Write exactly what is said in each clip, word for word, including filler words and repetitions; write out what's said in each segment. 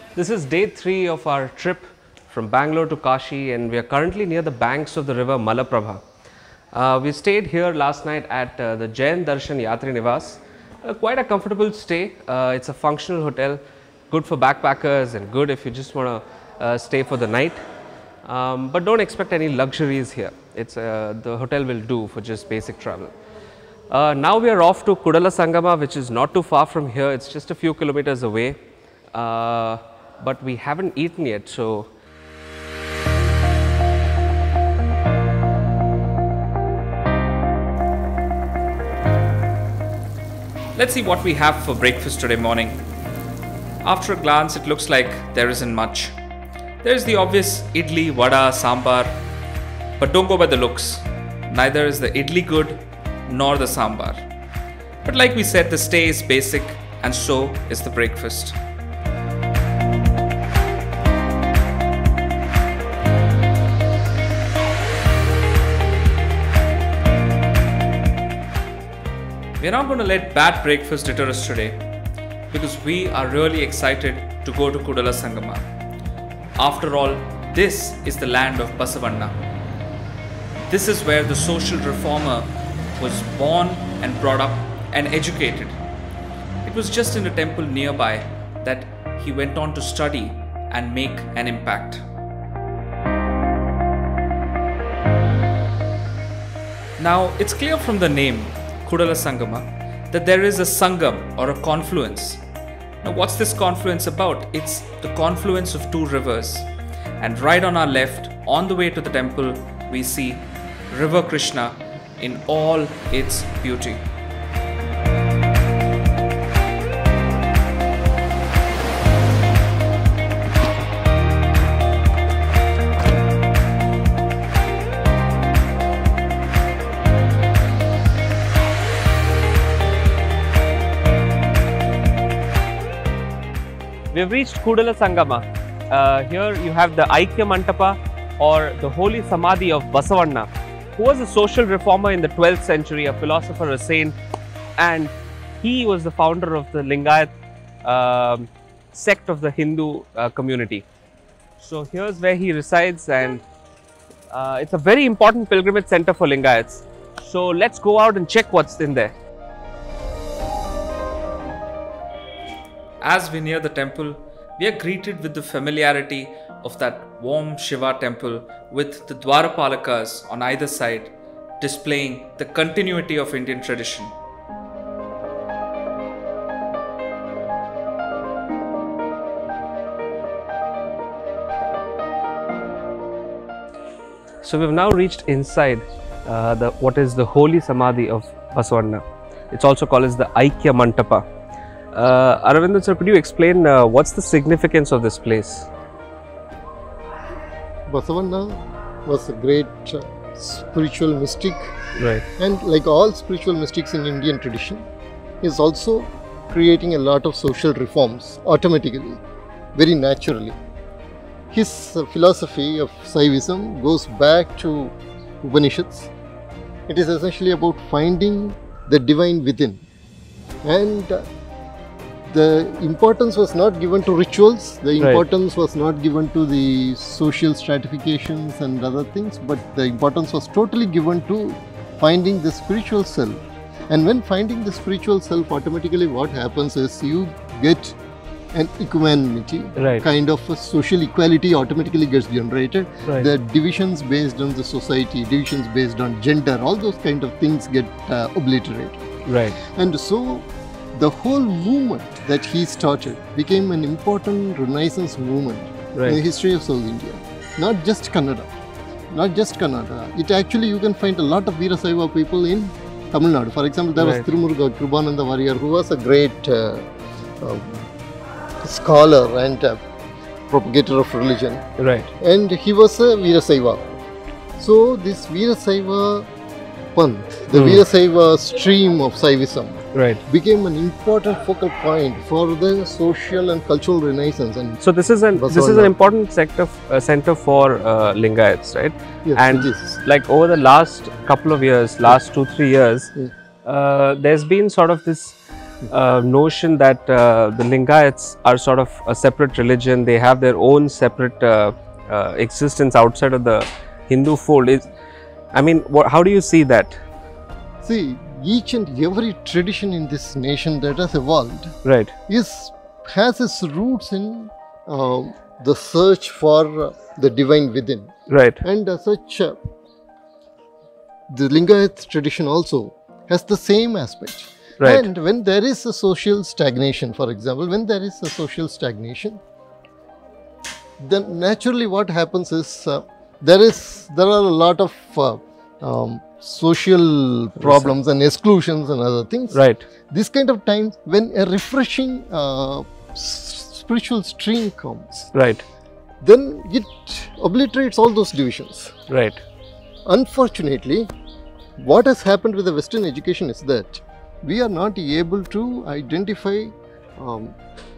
This is day three of our trip from Bangalore to Kashi, and we are currently near the banks of the river Malaprabha. Uh, we stayed here last night at uh, the Jain Darshan Yatri Nivas. Uh, quite a comfortable stay. Uh, it's a functional hotel, good for backpackers and good if you just want to uh, stay for the night. Um, but don't expect any luxuries here. It's uh, the hotel will do for just basic travel. Uh, now we are off to Kudalasangama, which is not too far from here. It's just a few kilometers away, uh, but we haven't eaten yet. So let's see what we have for breakfast today morning. After a glance, it looks like there isn't much. There is the obvious idli, vada, sambar, but don't go by the looks. Neither is the idli good nor the sambar. But like we said, the stay is basic and so is the breakfast. We are not going to let bad breakfast deter us today because we are really excited to go to Kudalasangama. After all, this is the land of Basavanna. This is where the social reformer was born and brought up and educated. It was just in a temple nearby that he went on to study and make an impact. Now, it's clear from the name Kudalasangama that there is a sangam or a confluence. Now, what's this confluence about? It's the confluence of two rivers. And right on our left, on the way to the temple, we see River Krishna in all its beauty. we have reached Kudalasangama. Uh, here you have the Aikya Mantapa, or the holy Samadhi of Basavanna, who was a social reformer in the twelfth century, a philosopher, a saint, and he was the founder of the Lingayats uh, sect of the Hindu uh, community. So here's where he resides, and uh, it's a very important pilgrimage center for Lingayats. So let's go out and check what's in there. As we near the temple, we are greeted with the familiarity of that warm Shiva temple with the Dwarapalakas on either side, displaying the continuity of Indian tradition. So we've now reached inside uh, the what is the holy Samadhi of Basavanna. It's also called as the Aikya Mantapa. Uh, Aravindan sir, could you explain uh, what's the significance of this place? Basavanna was a great uh, spiritual mystic, Right. and like all spiritual mystics in Indian tradition, is also creating a lot of social reforms automatically, very naturally. His uh, philosophy of Saivism goes back to Upanishads. It is essentially about finding the divine within, and uh, the importance was not given to rituals, the importance right. was not given to the social stratifications and other things, but the importance was totally given to finding the spiritual self. And when finding the spiritual self, automatically what happens is you get an equanimity, right. kind of a social equality automatically gets generated. Right. The divisions based on the society, divisions based on gender, all those kind of things get uh, obliterated. Right. And so the whole movement that he started became an important Renaissance movement right. in the history of South India. Not just Kannada, not just Kannada. It actually, you can find a lot of Veerasaiva people in Tamil Nadu. For example, there right. was Tirumuruga Kribananda Variyar, who was a great uh, uh, scholar and uh, propagator of religion. Right. And he was a Veerasaiva. So this Veerasaiva Panth, the mm. Veerasaiva stream of Saivism, right. became an important focal point for the social and cultural renaissance. And so this is an Basavanna. This is an important sector uh, center for uh, Lingayats, right? Yes, and like over the last couple of years, last two three years, yes. uh, there's been sort of this uh, notion that uh, the Lingayats are sort of a separate religion. They have their own separate uh, uh, existence outside of the Hindu fold. Is, I mean, what, how do you see that? See, each and every tradition in this nation that has evolved, right, is has its roots in uh, the search for uh, the divine within. Right. And as such, uh, the Lingayat tradition also has the same aspect. Right. And when there is a social stagnation, for example, when there is a social stagnation, then naturally what happens is uh, there is there are a lot of uh, um, social problems and exclusions and other things. Right. This kind of times when a refreshing uh, spiritual stream comes, right, then it obliterates all those divisions. Right. Unfortunately, what has happened with the Western education is that we are not able to identify um,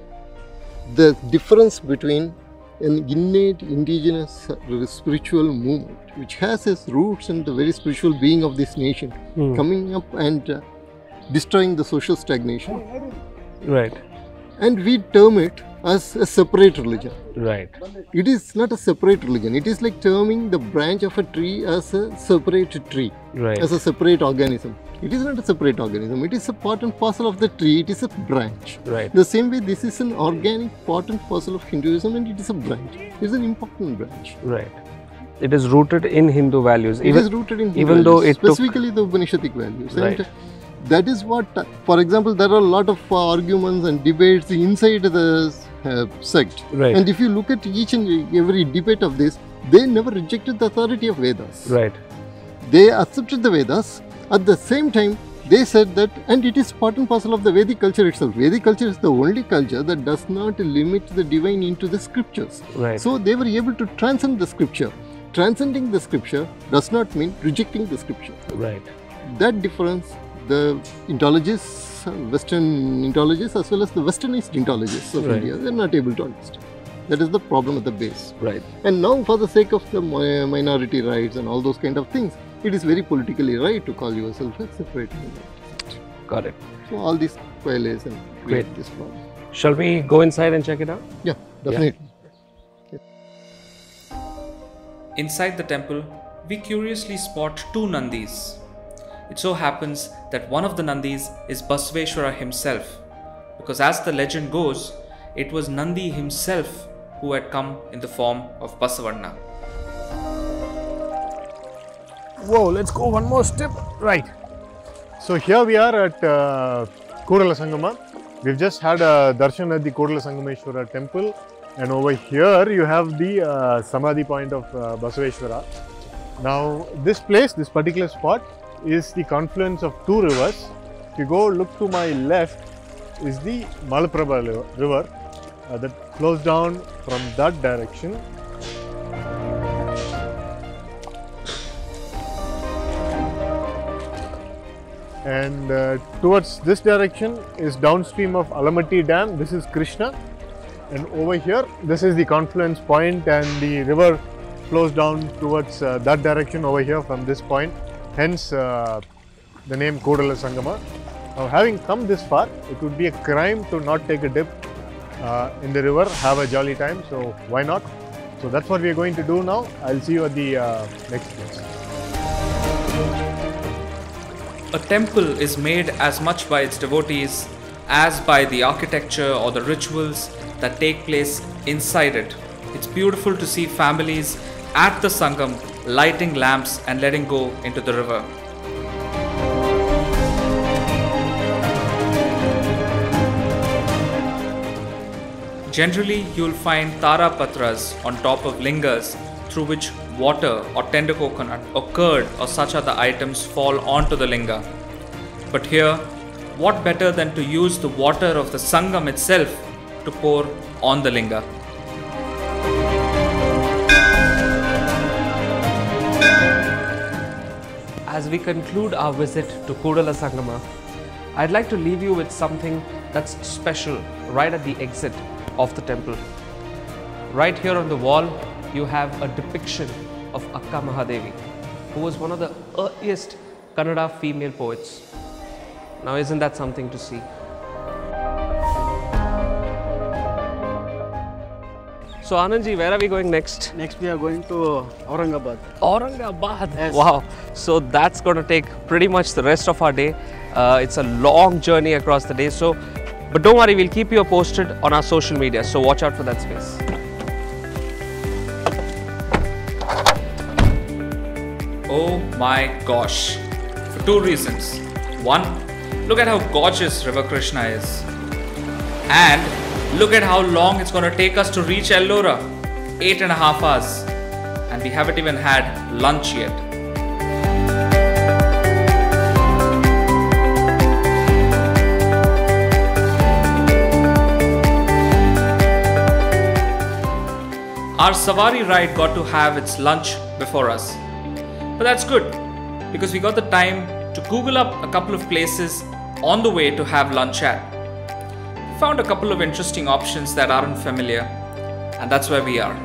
the difference between an innate indigenous spiritual movement which has its roots in the very spiritual being of this nation, hmm. coming up and uh, destroying the social stagnation. Right. And we term it as a separate religion. Right. It is not a separate religion. It is like terming the branch of a tree as a separate tree, right. as a separate organism. It is not a separate organism. It is a part and parcel of the tree. It is a branch. Right. The same way, this is an organic part and parcel of Hinduism, and it is a branch. It is an important branch. Right. It is rooted in Hindu values. It even, is rooted in Hindu even values, though it specifically took... the Upanishadic values. Right. And that is what, for example, there are a lot of uh, arguments and debates inside the uh, sect. Right. And if you look at each and every debate of this, they never rejected the authority of Vedas. Right. They accepted the Vedas. At the same time, they said that, and it is part and parcel of the Vedic culture itself. Vedic culture is the only culture that does not limit the divine into the scriptures. Right. So they were able to transcend the scripture. Transcending the scripture does not mean rejecting the scripture. Right. That difference, the ontologists, Western ontologists as well as the Westernized ontologists of right. India, they are not able to understand. That is the problem at the base. Right. And now, for the sake of the minority rights and all those kind of things, it is very politically right to call yourself a separate minority. Got it. So all these violations and create Great. this problem. Shall we go inside and check it out? Yeah, definitely. Yeah. Inside the temple, we curiously spot two Nandis. It so happens that one of the Nandis is Basaveshwara himself, because as the legend goes, it was Nandi himself who had come in the form of Basavanna. Whoa, let's go one more step. Right. So here we are at uh, Kudalasangama. We've just had a darshan at the Kudalasangameshwara temple, and over here you have the uh, Samadhi point of uh, Basaveshwara. Now this place, this particular spot, is the confluence of two rivers. If you go look to my left is the Malaprabha river uh, that flows down from that direction. And uh, towards this direction is downstream of Alamatti Dam. This is Krishna, and over here this is the confluence point, and the river flows down towards uh, that direction over here from this point, hence uh, the name Kudalasangama. Now, having come this far, it would be a crime to not take a dip uh, in the river, have a jolly time, so why not? So that's what we are going to do now. I'll see you at the uh, next place. A temple is made as much by its devotees as by the architecture or the rituals that take place inside it. It's beautiful to see families at the Sangam lighting lamps and letting go into the river. Generally, you'll find tara patras on top of lingas through which water or tender coconut or curd or such other items fall onto the linga. But here, what better than to use the water of the Sangam itself to pour on the linga. As we conclude our visit to Kudalasangama, I'd like to leave you with something that's special right at the exit of the temple. Right here on the wall, you have a depiction of Akka Mahadevi, who was one of the earliest Kannada female poets. Now, isn't that something to see? So Anandji, where are we going next? Next we are going to Aurangabad. Aurangabad. Yes. Wow. So that's going to take pretty much the rest of our day. Uh, it's a long journey across the day. So, but don't worry, we'll keep you posted on our social media. So watch out for that space. Oh my gosh. For two reasons. One, look at how gorgeous River Krishna is. And look at how long it's going to take us to reach Ellora. Eight and a half hours. And we haven't even had lunch yet. Our Safari ride got to have its lunch before us. But that's good, because we got the time to Google up a couple of places on the way to have lunch at. We found a couple of interesting options that aren't familiar, and that's where we are.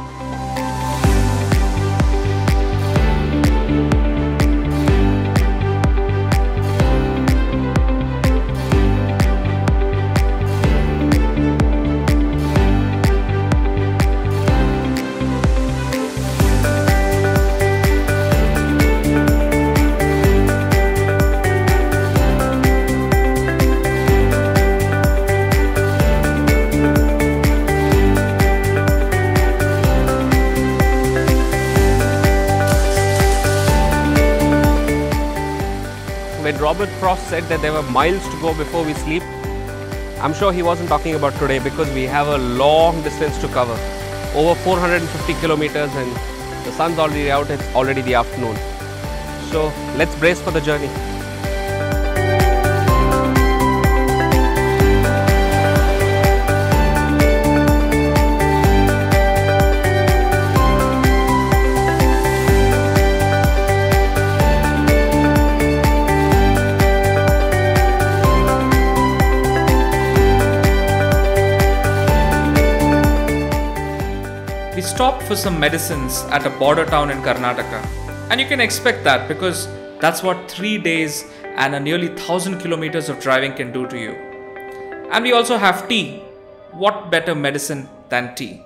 When Robert Frost said that there were miles to go before we sleep, I'm sure he wasn't talking about today, because we have a long distance to cover. Over four hundred fifty kilometers, and the sun's already out, it's already the afternoon. So let's brace for the journey. We stopped for some medicines at a border town in Karnataka, and you can expect that, because that's what three days and a nearly thousand kilometers of driving can do to you. And we also have tea. What better medicine than tea?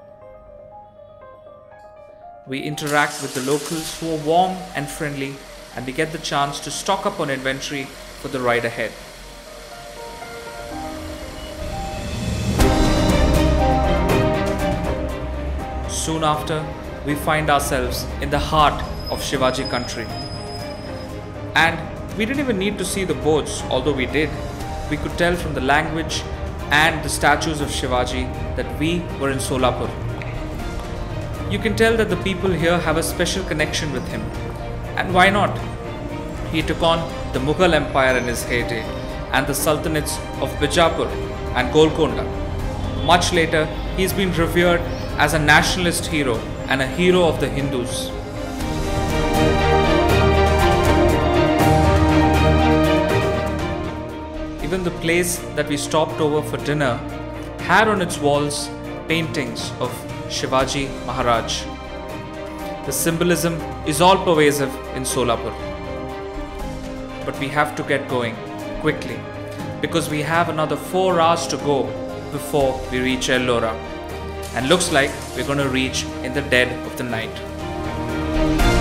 We interact with the locals who are warm and friendly, and we get the chance to stock up on inventory for the ride ahead. Soon after, we find ourselves in the heart of Shivaji country. And we didn't even need to see the boats, although we did. We could tell from the language and the statues of Shivaji that we were in Solapur. You can tell that the people here have a special connection with him. And why not? He took on the Mughal Empire in his heyday and the Sultanates of Bijapur and Golconda. Much later, he's been revered as a nationalist hero and a hero of the Hindus. Even the place that we stopped over for dinner had on its walls paintings of Shivaji Maharaj. The symbolism is all pervasive in Solapur. But we have to get going quickly, because we have another four hours to go before we reach Ellora. And looks like we're going to reach in the dead of the night.